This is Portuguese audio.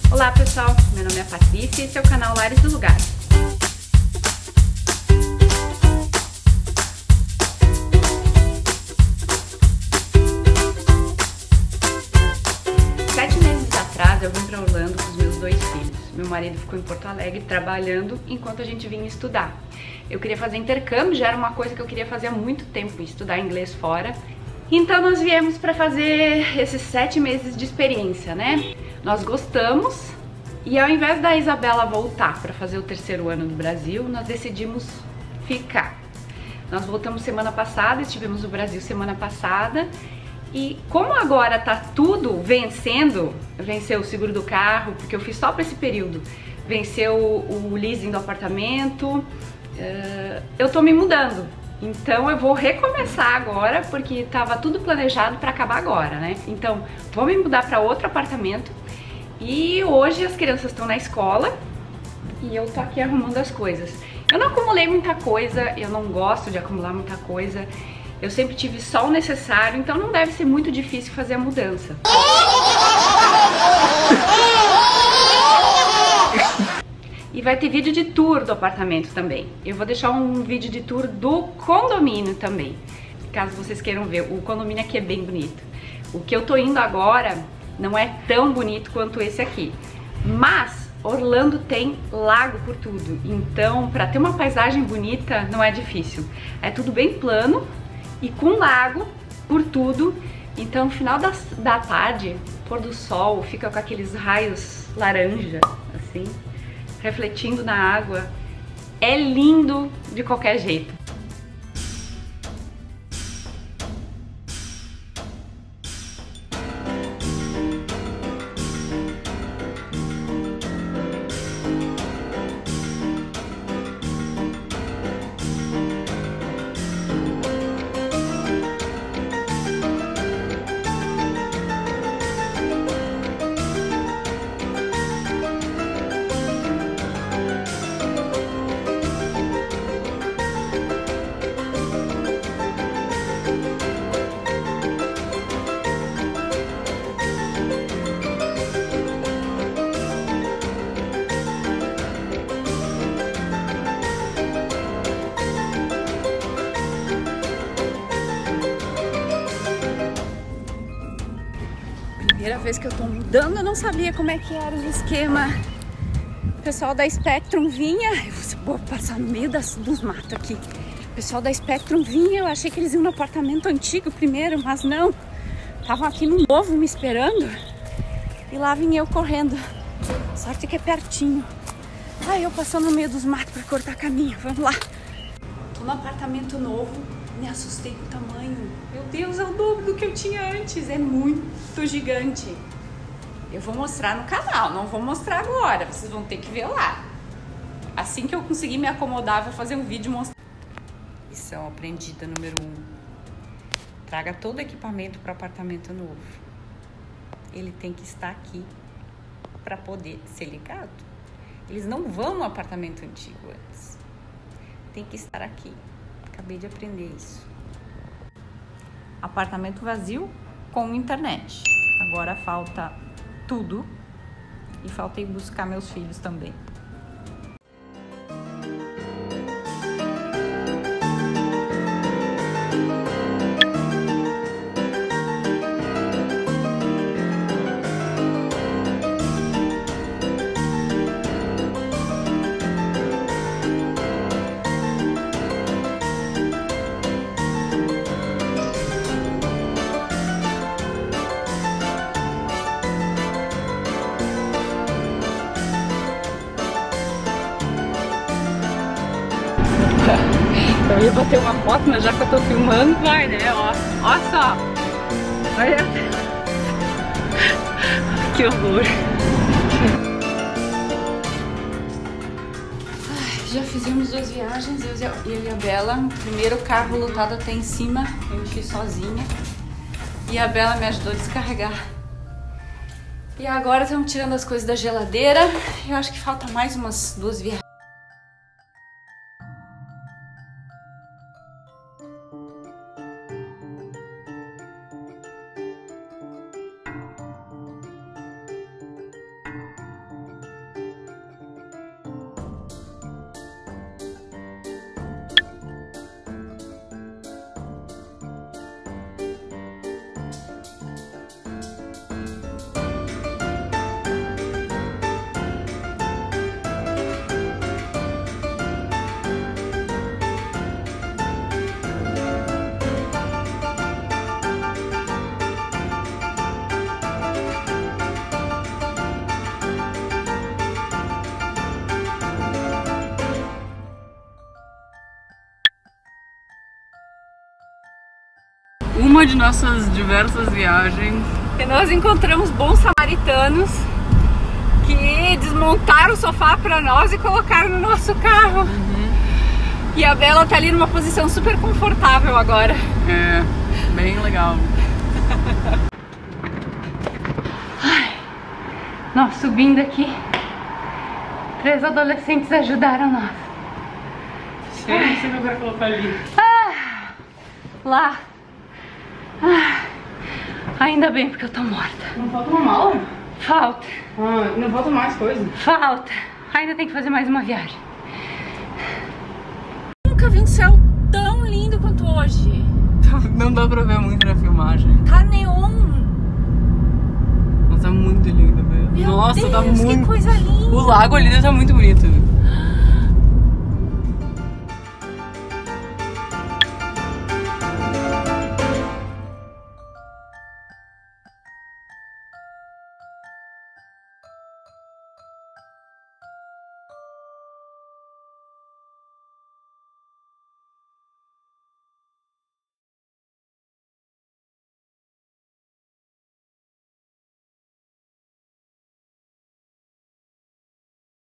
Olá pessoal, meu nome é Patrícia e esse é o canal Lares do Lugar. Sete meses atrás eu vim para Orlando com os meus dois filhos. Meu marido ficou em Porto Alegre trabalhando enquanto a gente vinha estudar. Eu queria fazer intercâmbio, já era uma coisa que eu queria fazer há muito tempo, estudar inglês fora. Então nós viemos para fazer esses 7 meses de experiência, né? Nós gostamos e ao invés da Isabela voltar para fazer o 3º ano no Brasil, nós decidimos ficar. Nós voltamos semana passada, estivemos no Brasil semana passada e como agora tá tudo venceu o seguro do carro, porque eu fiz só para esse período, venceu o leasing do apartamento, eu tô me mudando. Então eu vou recomeçar agora, porque tava tudo planejado para acabar agora, né? Então vou me mudar para outro apartamento e hoje as crianças estão na escola e eu tô aqui arrumando as coisas. Eu não acumulei muita coisa, eu não gosto de acumular muita coisa, eu sempre tive só o necessário, então não deve ser muito difícil fazer a mudança. E vai ter vídeo de tour do apartamento também. Eu vou deixar um vídeo de tour do condomínio também, caso vocês queiram ver. O condomínio aqui é bem bonito. O que eu tô indo agora não é tão bonito quanto esse aqui, mas Orlando tem lago por tudo, então para ter uma paisagem bonita não é difícil. É tudo bem plano e com lago por tudo, então no final da tarde, pôr do sol, fica com aqueles raios laranja, assim, refletindo na água, é lindo de qualquer jeito. Primeira vez que eu tô mudando, eu não sabia como é que era o esquema. O pessoal da Spectrum vinha, eu vou passar no meio dos matos aqui. O pessoal da Spectrum vinha, eu achei que eles iam no apartamento antigo primeiro, mas não. Estavam aqui no novo me esperando e lá vim eu correndo. Sorte que é pertinho. Aí eu passando no meio dos matos para cortar caminho, vamos lá. Tô no apartamento novo. Me assustei com o tamanho. Meu Deus, é o dobro do que eu tinha antes. É muito gigante. Eu vou mostrar no canal, não vou mostrar agora. Vocês vão ter que ver lá. Assim que eu conseguir me acomodar, vou fazer um vídeo mostrando. Lição aprendida número 1. Traga todo o equipamento para o apartamento novo. Ele tem que estar aqui para poder ser ligado. Eles não vão no apartamento antigo antes. Tem que estar aqui. Acabei de aprender isso. Apartamento vazio com internet. Agora falta tudo e falta ir buscar meus filhos também. Eu ia bater uma foto, mas já que eu tô filmando, vai, né? Ó só. Olha. Que horror. Ai, já fizemos 2 viagens, eu e a Bela. Primeiro o carro lotado até em cima, eu enchi sozinha. E a Bela me ajudou a descarregar. E agora estamos tirando as coisas da geladeira. Eu acho que falta mais umas 2 viagens. uma de nossas diversas viagens. E nós encontramos bons samaritanos que desmontaram o sofá pra nós e colocaram no nosso carro. E a Bela tá ali numa posição super confortável agora. É, bem legal. Ai, nós subindo aqui, 3 adolescentes ajudaram nós. Esse não vai colocar ali. Lá. Ainda bem, porque eu tô morta. Não falta uma mala? Falta. Não falta mais coisa? Falta. Ainda tem que fazer mais uma viagem. Nunca vi um céu tão lindo quanto hoje. Não dá pra ver muito na filmagem. Tá neon. Mas tá muito lindo, velho. Meu Nossa, Deus, tá muito. que coisa linda. O lago ali tá muito bonito.